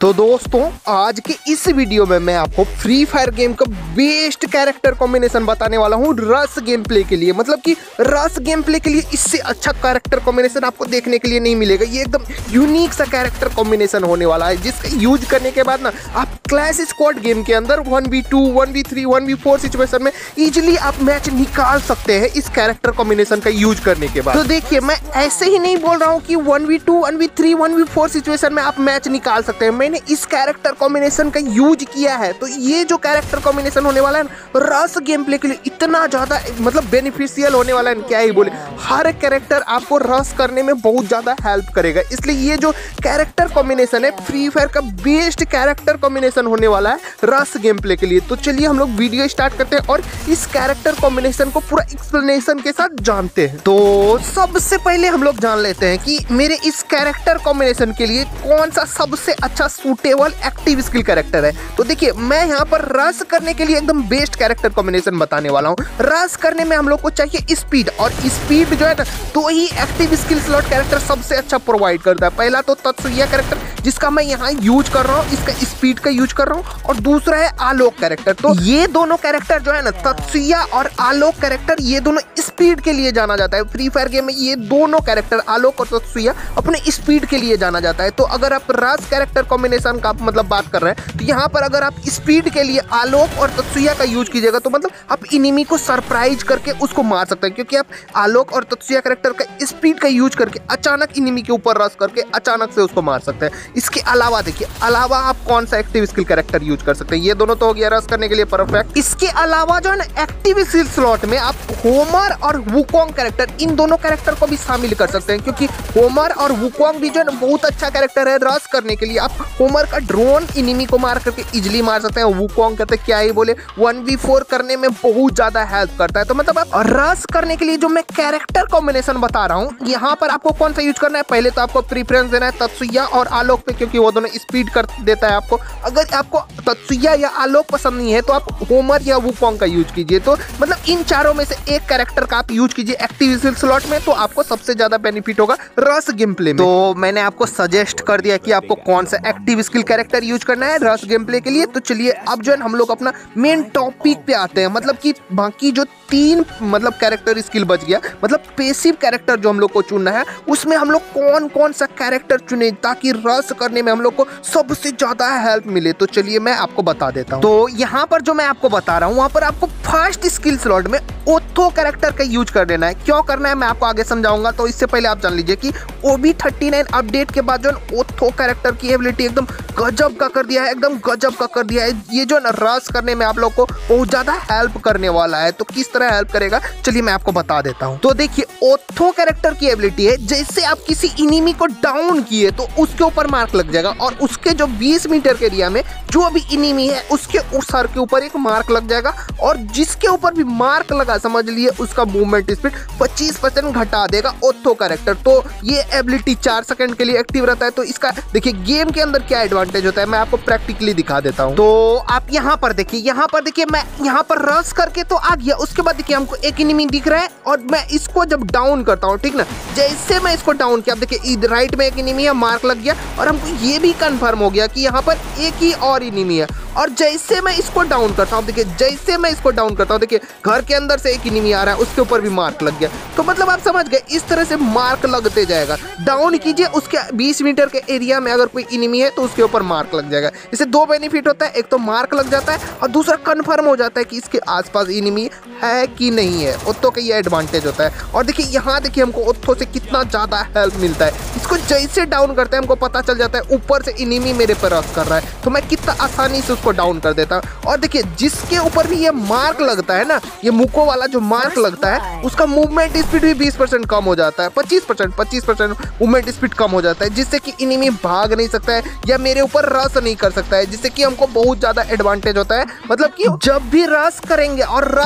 तो दोस्तों आज के इस वीडियो में मैं आपको फ्री फायर गेम का बेस्ट कैरेक्टर कॉम्बिनेशन बताने वाला हूँ रश गेम प्ले के लिए। मतलब कि रश गेम प्ले के लिए इससे अच्छा कैरेक्टर कॉम्बिनेशन आपको देखने के लिए नहीं मिलेगा। ये एकदम यूनिक सा कैरेक्टर कॉम्बिनेशन होने वाला है जिसका यूज करने के बाद ना आप क्लैश स्क्वाड गेम के अंदर 1v2, 1v3, 1v4 सिचुएशन में इजिली आप मैच निकाल सकते हैं इस कैरेक्टर कॉम्बिनेशन का यूज करने के बाद। तो देखिए मैं ऐसे ही नहीं बोल रहा हूँ कि 1v2, 1v3, 1v4 सिचुएशन में आप मैच निकाल सकते हैं। मैंने इस कैरेक्टर कॉम्बिनेशन का यूज किया है। तो ये जो कैरेक्टर कॉम्बिनेशन होने वाला है रश गेम प्ले के लिए इतना ज्यादा मतलब बेनिफिशियल होने वाला है, क्या ही बोले। हर कैरेक्टर आपको रश करने में बहुत ज्यादा हेल्प करेगा। इसलिए ये जो कैरेक्टर कॉम्बिनेशन है फ्री फायर का बेस्ट कैरेक्टर कॉम्बिनेशन होने वाला है रश गेम प्ले के लिए। तो चलिए हम लोग वीडियो स्टार्ट करते हैं और इस कैरेक्टर कॉम्बिनेशन को पूरा एक्सप्लेनेशन के साथ जानते हैं। तो सबसे पहले हम लोग जान लेते हैं कि मेरे इस कैरेक्टर कॉम्बिनेशन के लिए कौन सा सबसे अच्छा सूटेबल एक्टिव स्किल कैरेक्टर है। तो देखिए मैं यहाँ पर रश करने के लिए एकदम बेस्ट कैरेक्टर कॉम्बिनेशन बताने वाला हूँ। रश करने में हम लोग को चाहिए स्पीड, और स्पीड जो है ना तो ही एक्टिव स्किल स्लॉट कैरेक्टर सबसे अच्छा प्रोवाइड करता है। पहला तो तत्सुया कैरेक्टर जिसका मैं यहाँ यूज कर रहा हूँ, इसका स्पीड का यूज कर रहा हूँ, और दूसरा है आलोक कैरेक्टर। तो ये दोनों कैरेक्टर जो है ना तत्सुया और आलोक कैरेक्टर ये दोनों स्पीड के लिए जाना जाता है। फ्री फायर गेम में ये दोनों कैरेक्टर आलोक और तत्सुया अपने स्पीड के लिए जाना जाता है। तो अगर आप रश कैरेक्टर कॉम्बिनेशन का मतलब बात कर रहे हैं तो यहाँ पर अगर आप स्पीड के लिए आलोक और तत्सुया का यूज कीजिएगा तो मतलब आप इनिमी को सरप्राइज करके उसको मार सकते हैं, क्योंकि आप आलोक और तत्सुया कैरेक्टर का स्पीड का यूज करके अचानक इनिमी के ऊपर रश करके अचानक से उसको मार सकते हैं। इसके अलावा देखिए अलावा आप कौन सा एक्टिव स्किल कैरेक्टर यूज कर सकते हैं। ये दोनों तो हो गया रश करने के लिए परफेक्ट। इसके अलावा जो है ना एक्टिव स्किल स्लॉट में आप होमर और वुकोंग कैरेक्टर इन दोनों कैरेक्टर को भी शामिल कर सकते हैं, क्योंकि होमर और वुकोंग भी जो है ना बहुत अच्छा कैरेक्टर है रश करने के लिए। आप होमर का ड्रोन इनिमी को मार करके इजिली मार सकते हैं। वुकोंग करते क्या ही बोले 1v4 करने में बहुत ज्यादा हेल्प करता है। तो मतलब आप रश करने के लिए जो मैं कैरेक्टर कॉम्बिनेशन बता रहा हूँ यहाँ पर आपको कौन सा यूज करना है। पहले तो आपको प्रीफरेंस देना है तत्सुया और आलोक पे, क्योंकि वो दोनों स्पीड कर देता है आपको। अगर आपको तत्सुया या आलोक पसंद नहीं है तो आप होमर या वुकोंग का यूज कीजिए। तो मतलब इन चारों में से एक कैरेक्टर का आप यूज कीजिए एक्टिव स्किल स्लॉट में, तो आपको सबसे ज्यादा बेनिफिट होगा रश गेम प्ले में। तो मैंने आपको सजेस्ट कर दिया कि आपको कौन सा एक्टिव स्किल कैरेक्टर यूज करना है रश गेम प्ले के लिए। तो चलिए अब जो है हम लोग अपना मेन टॉपिक पे आते हैं। मतलब कि बाकी जो तीन मतलब कैरेक्टर स्किल बच गया, मतलब पैसिव कैरेक्टर जो हम लोग को चुनना है उसमें हम लोग कौन कौन सा कैरेक्टर चुने ताकि रश करने में हम लोग को सबसे ज्यादा हेल्प मिले। तो चलिए मैं आपको बता देता हूँ। तो यहाँ पर जो मैं आपको बता रहा हूँ वहाँ पर आपको फर्स्ट स्किल स्लॉट में ओथो कैरेक्टर का यूज कर देना है। क्यों करना है मैं आपको आगे समझाऊंगा। तो इससे पहले आप जान लीजिए कि OB39 अपडेट के बाद जो ओथो कैरेक्टर की एबिलिटी एकदम गजब का कर दिया है, एकदम गजब का कर दिया है। ये जो ना रश करने में आप लोग को बहुत ज्यादा हेल्प करने वाला है। तो किस तरह हेल्प करेगा चलिए मैं आपको बता देता हूँ। तो देखिए ओथो कैरेक्टर की एबिलिटी है जैसे आप किसी इनिमी को डाउन किए तो उसके ऊपर मार्क लग जाएगा, और उसके जो 20 मीटर के एरिया में जो अभी इनिमी है उसके सर के ऊपर एक मार्क लग जाएगा, और जिसके ऊपर भी मार्क लगा समझ लिए उसका मूवमेंट स्पीड 25% घटा देगा ओथो कैरेक्टर। तो ये एबिलिटी 4 सेकंड के लिए एक्टिव रहता है। तो इसका देखिए गेम के अंदर क्या एडवांटेज होता है मैं आपको प्रैक्टिकली दिखा देता हूँ। तो आप यहाँ पर देखिए मैं यहाँ पर रश करके तो आ गया। उसके बाद देखिए हमको एक इनिमी दिख रहा है और मैं इसको जब डाउन करता हूँ, ठीक ना, जैसे मैं इसको डाउन किया, आप देखिए राइट में एक इनिमी है, मार्क लग गया, और हमको ये भी कंफर्म हो गया कि यहाँ पर एक ही और इनिमी है। और जैसे मैं इसको डाउन करता हूँ, देखिए जैसे मैं इसको डाउन करता हूँ, देखिए घर के अंदर से एक इनिमी आ रहा है, उसके ऊपर भी मार्क लग गया। तो मतलब आप समझ गए इस तरह से मार्क लगते जाएगा। डाउन कीजिए, उसके 20 मीटर के एरिया में अगर कोई इनिमी है तो उसके ऊपर मार्क लग जाएगा। इससे दो बेनिफिट होता है, एक तो मार्क लग जाता है और दूसरा कंफर्म हो जाता है कि इसके आसपास इनिमी है कि नहीं है। ओथो का ये एडवांटेज होता है। और देखिए यहाँ देखिए हमको ओथो से कितना ज्यादा हेल्प मिलता है। इसको जैसे डाउन करते हैं हमको पता चल जाता है ऊपर से इनिमी मेरे पर रश कर रहा है, तो मैं कितना आसानी से उसको डाउन कर देता हूँ। और देखिए जिसके ऊपर भी ये मार्क लगता है ना, ये मुको वाला जो मार्क लगता है उसका मूवमेंट स्पीड भी 20% कम हो जाता है, 25% मूवमेंट स्पीड कम हो जाता है, जिससे कि इनिमी भाग नहीं सकता है या मेरे ऊपर रश नहीं कर सकता है, जिससे कि हमको बहुत ज्यादा एडवांटेज होता है। मतलब कि जब भी रश करेंगे और रश करके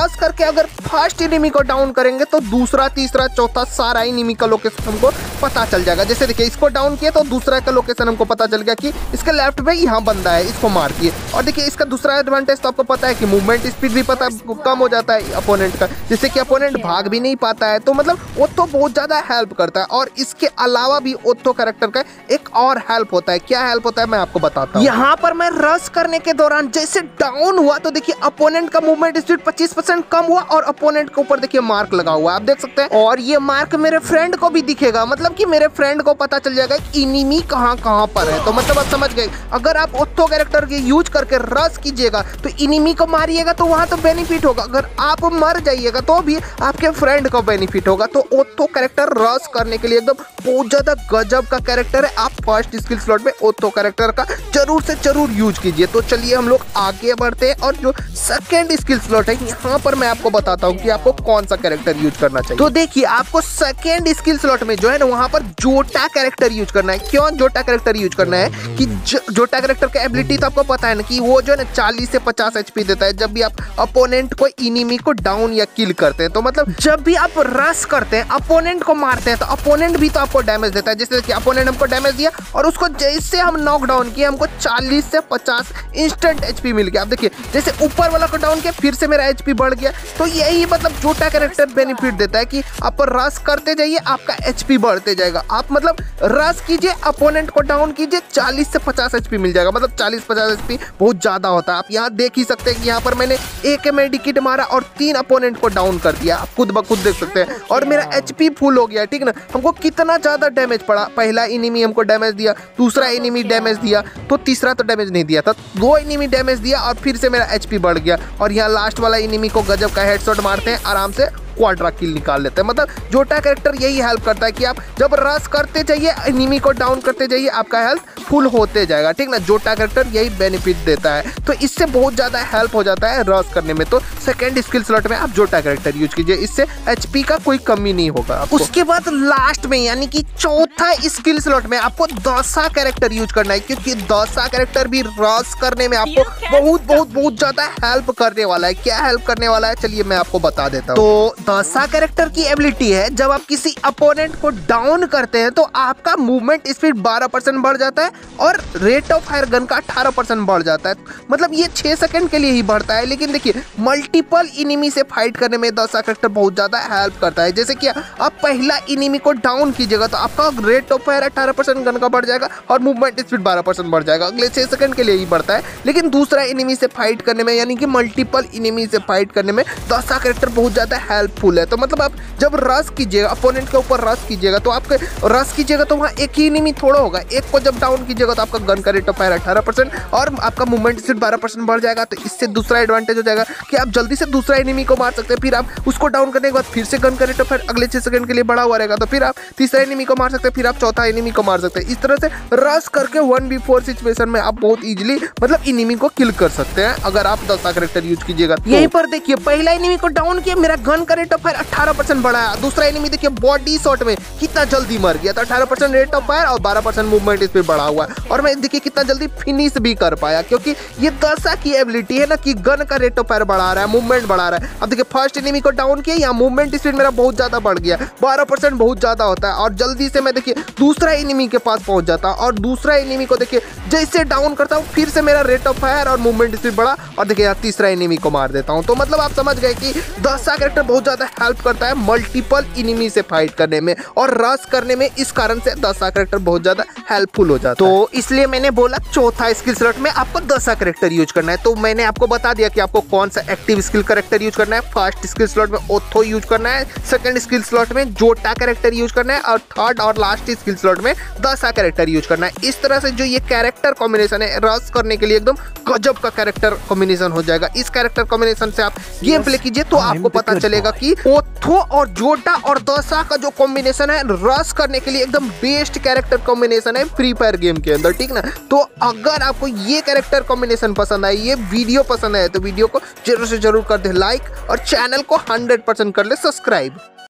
अगर फर्स्ट एनिमी को डाउन करेंगे तो दूसरा, तीसरा, चौथा सारा एनिमी का लोकेशन हमको पता चल जाएगा। जैसे देखिए इसको डाउन किया तो दूसरा का लोकेशन हमको पता चल गया कि इसके लेफ्ट में यहाँ बंदा है, इसको मार दिए। और देखिए इसका दूसरा एडवांटेज तो आपको पता है कि मूवमेंट स्पीड भी पता कम हो जाता है अपोनेंट का, जिससे कि अपोनेंट भाग भी नहीं पाता है। तो मतलब ओथो बहुत ज़्यादा हेल्प करता है। और इसके अलावा भी ओथो कैरेक्टर का एक और हेल्प होता है। क्या हेल्प होता है मैं आपको बताता हूँ। यहाँ पर मैं रश करने के दौरान जैसे डाउन हुआ तो देखिए अपोनेंट का मूवमेंट स्पीड 25% कम हुआ और अपोनेंट के ऊपर देखिए मार्क लगा हुआ है, आप देख सकते हैं। और ये मार्क मेरे फ्रेंड को भी दिखेगा, मतलब कि मेरे फ्रेंड को पता चल जाएगा कि एनिमी कहाँ कहाँ पर है। तो मतलब आप समझ गए, अगर आप ओथो कैरेक्टर के यूज करके रश कीजिएगा तो एनिमी को मारिएगा तो वहाँ तो बेनिफिट होगा, अगर आप मर जाइएगा तो भी आपके फ्रेंड को बेनिफिट होगा। तो ओथो कैरेक्टर रश करने के लिए एकदम बहुत ज्यादा गजब का कैरेक्टर है। आप फर्स्ट स्किल स्लॉट में ओथो कैरेक्टर का जरूर से जरूर यूज कीजिए। तो चलिए हम लोग आगे बढ़ते हैं और जो सेकंड स्किल स्लॉट है यहाँ पर मैं आपको बताता हूँ कि आपको कौन सा कैरेक्टर यूज करना चाहिए। तो देखिए आपको सेकंड स्किल स्लॉट में जो है ना वहाँ पर जोटा कैरेक्टर यूज करना है। क्यों जोटा कैरेक्टर यूज करना है कि जोटा कैरेक्टर का एबिलिटी तो आपको पता है ना कि वो जो है ना 40 से 50 एचपी देता है जब भी आप अपोनेंट को एनिमी को डाउन या किल करते हैं। तो मतलब जब भी आप रश करते हैं अपोनेंट को मारते हैं तो अपोनेंट भी तो आपको डैमेज देता है। जैसे कि अपोनेंट हमको डैमेज दिया और उसको जैसे हम नॉक डाउन किए हमको 40 से 50 इंस्टेंट एचपी मिल गया। आप देखिए जैसे ऊपर वाला को डाउन किया फिर से मेरा एचपी बढ़ गया। तो यही मतलब जोटा कैरेक्टर बेनिफिट देता है कि आप रश करते जाइए आपका एचपी बढ़ते जाएगा। आप मतलब रश कीजिए अपोनेंट को डाउन कीजिए 40 से 50 एचपी मिल जाएगा। मतलब 40-50 एचपी बहुत ज्यादा होता है। आप यहाँ देख ही सकते हैं कि यहाँ पर मैंने एक मेडिकेट मारा और 3 अपोनेंट को डाउन कर दिया, आप खुद ब खुद देख सकते हैं। और मेरा एचपी फुल हो गया, ठीक ना। हमको कितना ज्यादा डैमेज पड़ा, पहला एनिमी हमको डैमेज दिया, दूसरा एनिमी डैमेज दिया, तो तीसरा तो डैमेज नहीं दिया था, 2 एनिमी डैमेज दिया और फिर से मेरा एचपी बढ़ गया। और यहाँ लास्ट वाला एनिमी को गजब का हेडशॉट मारते हैं, आराम से क्वाड्रा किल निकाल लेते हैं। मतलब जोटा कैरेक्टर यही हेल्प करता है कि आप जब रश करते जाइए एनिमी को डाउन करते जाइए आपका हेल्थ फुल होते जाएगा, ठीक ना। जोटा कैरेक्टर यही बेनिफिट देता है, तो इससे बहुत ज्यादा हेल्प हो जाता है रश करने में। तो सेकंड स्किल स्लॉट में आप जोटा कैरेक्टर यूज कीजिए, इससे एचपी का कोई कमी नहीं होगा आपको। उसके बाद लास्ट में यानी कि चौथा स्किल स्लॉट में आपको दसा कैरेक्टर यूज करना है, क्योंकि दसा कैरेक्टर भी रश करने में आपको बहुत ज्यादा हेल्प करने वाला है। क्या हेल्प करने वाला है चलिए मैं आपको बता देता हूँ। तो दसा कैरेक्टर की एबिलिटी है जब आप किसी अपोनेंट को डाउन करते हैं तो आपका मूवमेंट स्पीड 12% बढ़ जाता है और रेट ऑफ फायर गन का 18% बढ़ जाता है। मतलब ये 6 सेकंड के लिए ही बढ़ता है, लेकिन देखिए मल्टीपल एनिमी से फाइट करने में दसा कैरेक्टर बहुत ज्यादा हेल्प करता है। जैसे कि आप पहला एनिमी को डाउन कीजिएगा तो आपका रेट ऑफ फायर 18% गन का बढ़ जाएगा और मूवमेंट स्पीड 12% बढ़ जाएगा, अगले 6 सेकंड के लिए ही बढ़ता है। लेकिन दूसरा एनिमी से फाइट करने में यानी कि मल्टीपल एनिमी से फाइट करने में दसा कैरेक्टर बहुत ज्यादा हेल्पफुल है। तो मतलब आप जब रश कीजिएगा अपोनेंट के ऊपर रश कीजिएगा तो आपके रश कीजिएगा तो वहाँ एक ही एनिमी थोड़ा होगा, एक को जब डाउन कीजिएगा तो आपका गन का रेट ऑफ फायर 18% और आपका मूवमेंट स्पीड 12% बढ़ जाएगा। तो इससे दूसरा एडवांटेज हो जाएगा कि आप जल्दी से दूसरा एनिमी को मार सकते हैं। फिर आप उसको डाउन करने के बाद फिर से गन का रेट ऑफ फायर अगले 6 सेकंड के लिए बढ़ा हुआ रहेगा, तो फिर आप तीसरा एनिमी को मार सकते हैं, फिर आप चौथा एनिमी को मार सकते हैं। इस तरह से रश करके 1v4 सिचुएशन में आप बहुत इजीली मतलब एनिमी को किल कर सकते हैं अगर आप दसा कैरेक्टर यूज कीजिएगा। यहीं पर देखिए पहला एनिमी को डाउन किया, मेरा गन का रेट ऑफ फायर 18% बढ़ाया। दूसरा एनिमी देखिए बॉडी शॉट में कितना जल्दी मर गया था, 18% रेट ऑफ फायर और 12% मूवमेंट स्पीड बढ़ा हुआ है। और मैं देखिए कितना जल्दी फिनिश भी कर पाया, क्योंकि ये दसा की एबिलिटी है ना कि गन का रेट ऑफ फायर बढ़ा रहा है, मूवमेंट बढ़ा रहा है। अब देखिए फर्स्ट एनिमी को डाउन किया, यहाँ मूवमेंट स्पीड मेरा बहुत ज्यादा बढ़ गया, 12% बहुत ज्यादा होता है। और जल्दी से मैं देखिए दूसरा एनिमी के पास पहुंच जाता और दूसरा एनिमी को देखिए जैसे डाउन करता हूँ फिर से मेरा रेट ऑफ फायर और मूवमेंट स्पीड बढ़ा और देखिए यहाँ तीसरा एनिमी को मार देता हूँ। तो मतलब आप समझ गए कि दसा कैरेक्टर बहुत ज्यादा हेल्प करता है मल्टीपल एनिमी से फाइट करने में और रश करने में। इस कारण से दसा कैरेक्टर बहुत ज्यादा हेल्पफुल हो जाता है। तो इसलिए मैंने बोला चौथा स्किल स्लॉट में आपको दसा कैरेक्टर यूज करना है। तो मैंने आपको बता दिया कि आपको कौन सा एक्टिव स्किल कैरेक्टर यूज करना है। फर्स्ट स्किल स्लॉट में ओथो यूज करना है, सेकंड स्किल स्लॉट में जोटा कैरेक्टर यूज करना है और थर्ड और लास्ट स्किल स्लॉट में दसा कैरेक्टर यूज करना है। इस तरह से जो ये कैरेक्टर कॉम्बिनेशन है रश करने के लिए एकदम गजब का कैरेक्टर कॉम्बिनेशन हो जाएगा। इस कैरेक्टर कॉम्बिनेशन से आप गेम प्ले कीजिए तो आपको पता चलेगा कि ओथो और जोटा और दसा का जो कॉम्बिनेशन है रश करने के लिए एकदम बेस्ट कैरेक्टर कॉम्बिनेशन है फ्री फायर गेम के अंदर, ठीक ना। तो अगर आपको ये कैरेक्टर कॉम्बिनेशन पसंद आई, ये वीडियो पसंद आए तो वीडियो को जरूर से जरूर कर दे लाइक और चैनल को 100% कर ले सब्सक्राइब।